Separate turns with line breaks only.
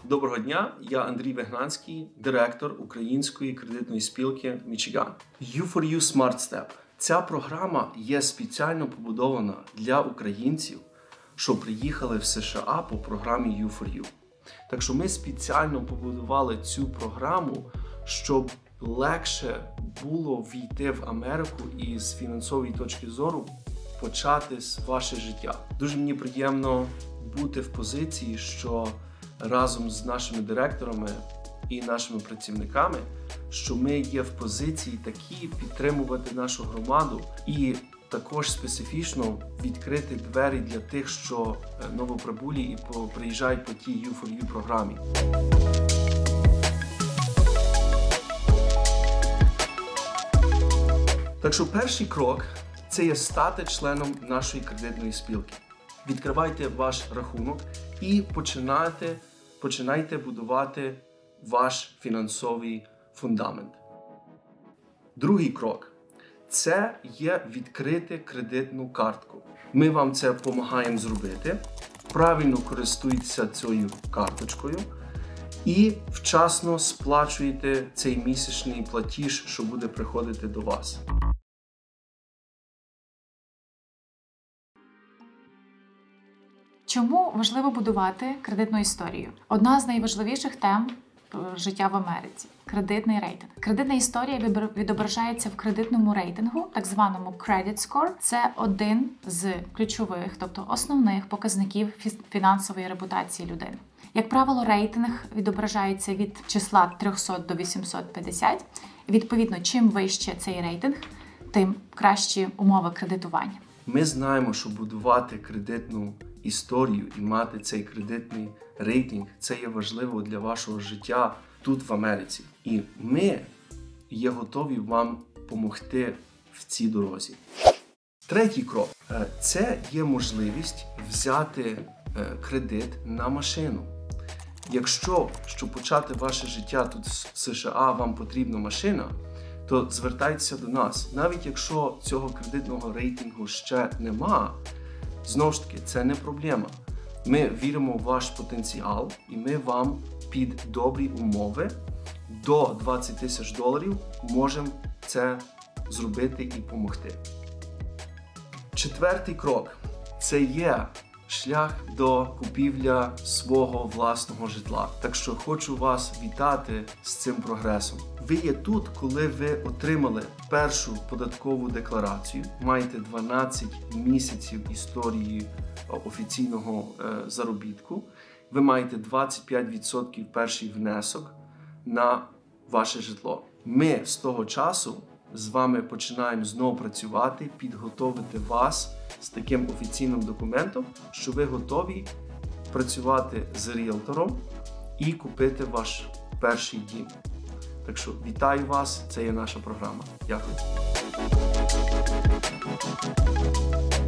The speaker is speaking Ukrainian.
Доброго дня, я Андрій Вигнанський, директор Української кредитної спілки Мічиган. U4U Smart Step. Ця програма є спеціально побудована для українців, що приїхали в США по програмі U4U. Так що ми спеціально побудували цю програму, щоб легше було війти в Америку і з фінансової точки зору почати ваше життя. Дуже мені приємно бути в позиції, що разом з нашими директорами і нашими працівниками, що ми є в позиції такі підтримувати нашу громаду і також специфічно відкрити двері для тих, що новоприбулі і приїжджають по тій U4U програмі. Так що перший крок – це є стати членом нашої кредитної спілки. Відкривайте ваш рахунок і починайте будувати ваш фінансовий фундамент. Другий крок – це є відкрити кредитну картку. Ми вам це допомагаємо зробити. Правильно користуйтеся цією карточкою і вчасно сплачуйте цей місячний платіж, що буде приходити до вас.
Чому важливо будувати кредитну історію? Одна з найважливіших тем життя в Америці – кредитний рейтинг. Кредитна історія відображається в кредитному рейтингу, так званому Credit Score. Це один з ключових, тобто основних показників фінансової репутації людини. Як правило, рейтинг відображається від числа 300 до 850. Відповідно, чим вище цей рейтинг, тим кращі умови кредитування.
Ми знаємо, що будувати кредитну історію і мати цей кредитний рейтинг – це є важливо для вашого життя тут в Америці. І ми є готові вам допомогти в цій дорозі. Третій крок – це є можливість взяти кредит на машину. Якщо, щоб почати ваше життя тут в США, вам потрібна машина, то звертайтеся до нас. Навіть якщо цього кредитного рейтингу ще нема, знову ж таки, це не проблема. Ми віримо в ваш потенціал і ми вам під добрі умови до $20,000 можемо це зробити і допомогти. Четвертий крок – це є шлях до купівля свого власного житла. Так що хочу вас вітати з цим прогресом. Ви є тут, коли ви отримали першу податкову декларацію, маєте 12 місяців історії офіційного заробітку, ви маєте 25% перший внесок на ваше житло. Ми з того часу з вами починаємо знову працювати, підготовити вас з таким офіційним документом, що ви готові працювати з ріелтором і купити ваш перший дім. Так що вітаю вас, це є наша програма. Дякую.